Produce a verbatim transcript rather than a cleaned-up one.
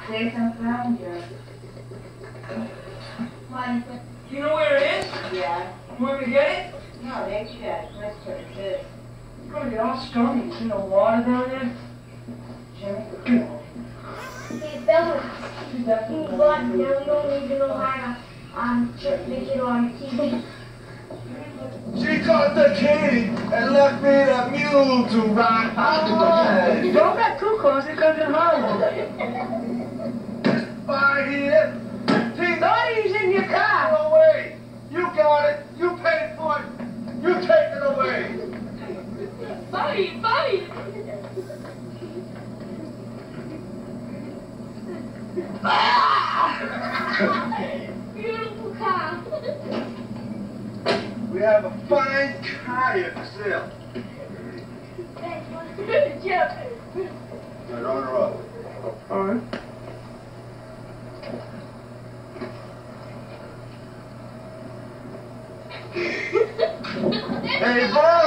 Jason found you. You know where it is? Yeah. You want me to get it? No, they checked. Let's put it this. You're gonna get all stony. You see no water down there? Jimmy, come on. He's better. He's black. Now we don't need to know how to um, make it on T V. She caught the king and left me the mule to ride. Oh, don't get too close, it comes in hollow. By here. Buddy's in your car. Go away. You got it. You paid for it. You take it away. Buddy, buddy. Beautiful car. We have a fine kayak sale. Jeff. Now run her up. All right. Hey, boy!